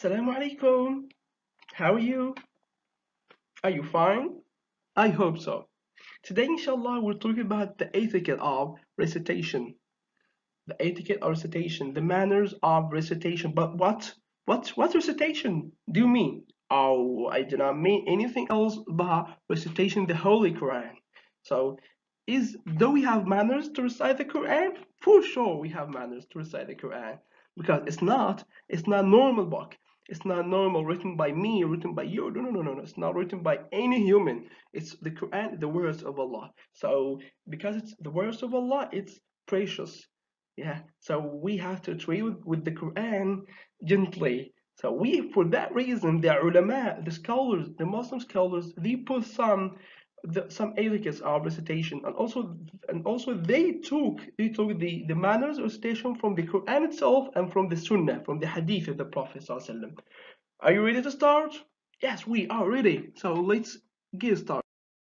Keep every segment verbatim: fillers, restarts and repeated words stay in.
Assalamu alaikum. How are you? Are you fine? I hope so. Today, inshallah, we're talking about the etiquette of recitation. The etiquette of recitation, the manners of recitation. But what? What? What recitation do you mean? Oh, I do not mean anything else but recitation the Holy Quran. So, is do we have manners to recite the Quran? For sure, we have manners to recite the Quran because it's not it's not normal book. It's not normal written by me, written by you. No, no, no, no, no. It's not written by any human. It's the Quran, the words of Allah. So, because it's the words of Allah, it's precious. Yeah, so we have to treat with, with the Quran gently. So we, for that reason, the ulama, the scholars, the Muslim scholars, they put some the, some etiquettes of recitation, and also and also they took they took the the manners of recitation from the Quran itself and from the Sunnah, from the Hadith of the Prophet Sallallahu Alaihi Wasallam. Are you ready to start? Yes, we are ready. So let's get started.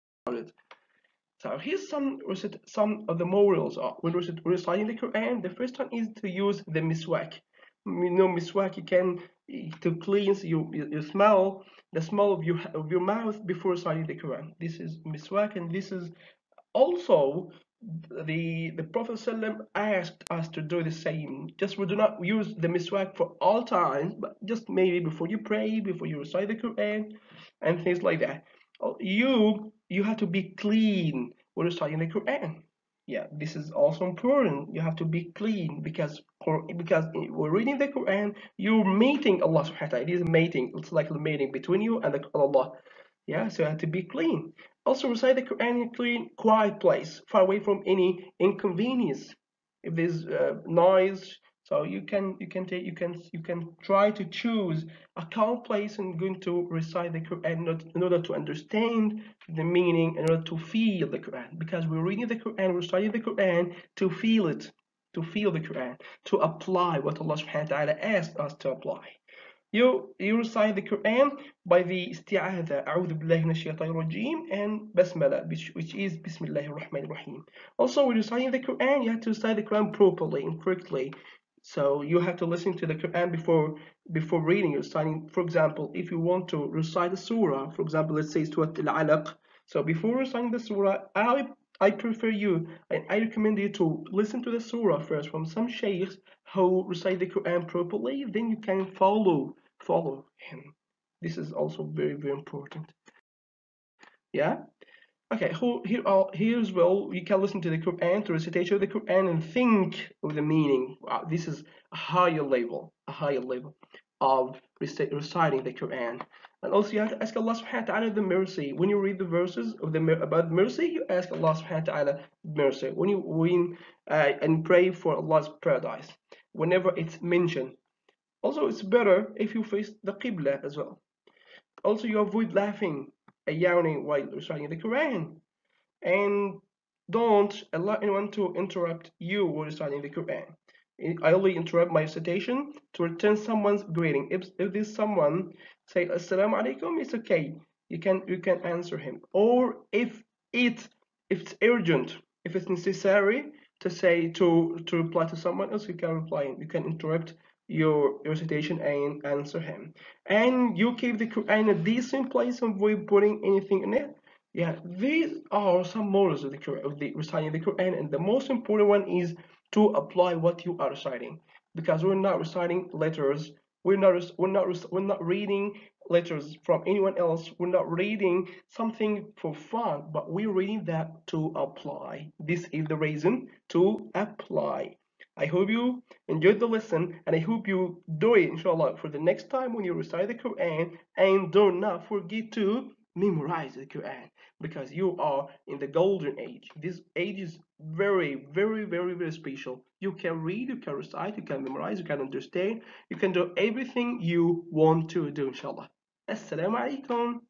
So here's some some of the morals when reciting the Quran. The first one is to use the miswak. You know, miswak you can to cleanse your your smell, the smell of your of your mouth before reciting the Quran. This is miswak, and this is also the the Prophet ﷺ asked us to do the same. Just we do not use the miswak for all times, but just maybe before you pray, before you recite the Quran, and things like that. You you have to be clean when reciting the Quran. Yeah, this is also important. You have to be clean because because we're reading the Quran, you're meeting Allah subhanahu wa ta'ala. It is a meeting. It's like a meeting between you and the, Allah. Yeah, so you have to be clean. Also recite the Quran in a clean, quiet place, far away from any inconvenience. If there's uh, noise, so you can you can take you can you can try to choose a calm place and going to recite the Quran in order to understand the meaning, in order to feel the Quran. Because we're reading the Quran, we're studying the Quran to feel it, to feel the Quran, to apply what Allah subhanahu wa ta'ala asked us to apply. You you recite the Quran by the isti'adha, a'udhu billahi minash shaitanir rajim, and basmala, which, which is bismillahir rahmanir rahim. Also, when reciting the Quran, you have to recite the Quran properly and correctly. So you have to listen to the Quran before before reading. You're reciting, for example, if you want to recite a surah, for example, let's say Surah Al-Alaq. So before reciting the surah, I I prefer you and I recommend you to listen to the surah first from some sheikhs who recite the Quran properly. Then you can follow follow him. This is also very very important. Yeah. Okay, here, are, here as well, you can listen to the Quran, to recitation of the Quran, and think of the meaning. Wow, this is a higher level, a higher level of reciting the Quran. And also, you have to ask Allah subhanahu wa ta'ala the mercy. When you read the verses of the about mercy, you ask Allah subhanahu wa ta'ala mercy. When you win uh, and pray for Allah's paradise, whenever it's mentioned. Also, it's better if you face the Qibla as well. Also, you avoid laughing and yawning while reciting the Quran. And don't allow anyone to interrupt you while reciting the Quran. I only interrupt my recitation to return someone's greeting. If, if this someone say Assalamu alaikum, it's okay. You can you can answer him. Or if it if it's urgent, if it's necessary to say to to reply to someone else, you can reply. You can interrupt your, your recitation and answer him. And you keep the Quran in a decent place and avoid putting anything in it. Yeah, these are some morals of the Quran, of the reciting the Quran, and the most important one is to apply what you are reciting, because we're not reciting letters, we're not we're not we're not reading letters from anyone else, we're not reading something for fun, but we're reading that to apply. This is the reason to apply. I hope you enjoyed the lesson, and I hope you do it, inshallah, for the next time when you recite the Quran, and do not forget to memorize the Quran, because you are in the golden age. This age is very, very, very, very special. You can read, you can recite, you can memorize, you can understand, you can do everything you want to do, inshallah. Assalamu alaikum.